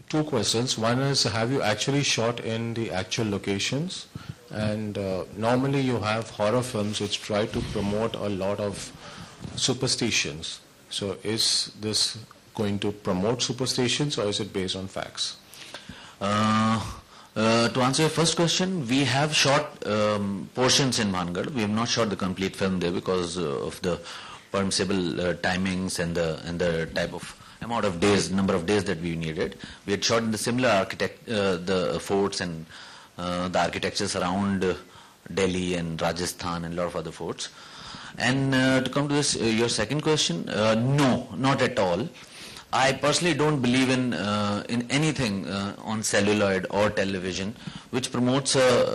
Two questions. One is, have you actually shot in the actual locations? And normally you have horror films which try to promote a lot of superstitions. So is this going to promote superstitions, or is it based on facts? To answer your first question, we have shot portions in Bhangarh. We have not shot the complete film there because of the permissible timings and the type of amount of days, number of days that we needed. We had shot in the similar the forts and the architectures around Delhi and Rajasthan and a lot of other forts. And to come to this, your second question, no, not at all. I personally don't believe in anything on celluloid or television which promotes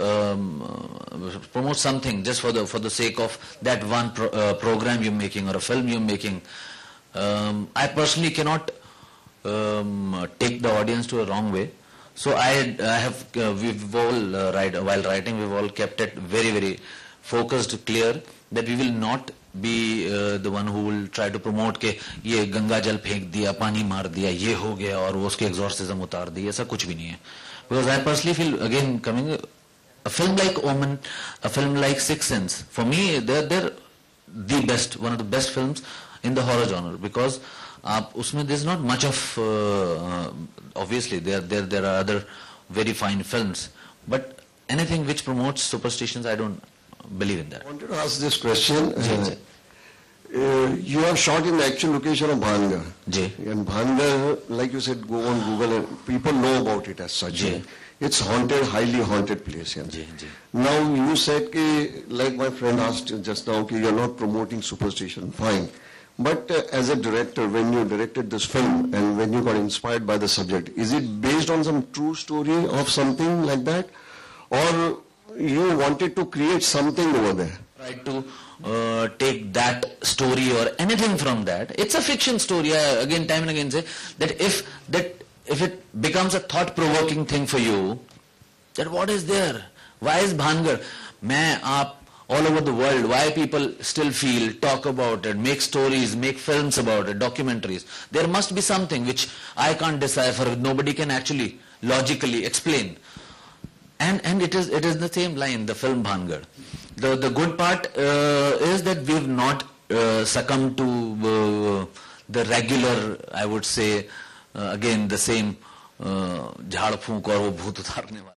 something just for the sake of that one program you're making or a film you're making. I personally cannot take the audience to a wrong way. So we've all while writing, we've all kept it very, very focused, clear that we will not be the one who will try to promote के ये गंगा जल फेंक दिया, पानी मार दिया, ये हो गया और वो उसके exorcism उतार दिया, ऐसा कुछ भी नहीं है. Because I personally feel, again, coming a film like Omen, a film like Sixth Sense, for me they're the best, one of the best films in the horror genre, because उसमें there's not much of obviously there are other very fine films, but anything which promotes superstitions, I don't believe in that. I wanted to ask this question. You are shot in the actual location of Bhangarh. And Bhangarh, like you said, go on Google and people know about it as such. It's haunted, highly haunted place. Now you said, like my friend asked just now, you're not promoting superstition. Fine. But as a director, when you directed this film and when you got inspired by the subject, is it based on some true story of something like that? Or you wanted to create something over there? Right, to take that story or anything from that. It's a fiction story. I again, time and again say that if it becomes a thought-provoking thing for you, that what is there? Why is Bhangarh? All over the world, why people still feel, talk about it, make stories, make films about it, documentaries. There must be something which I can't decipher, nobody can actually logically explain. And it is the same line, the film Bhangarh. The good part is that we've not succumbed to the regular, I would say, again the same jhad phoonk aur wo bhoot utarne wala.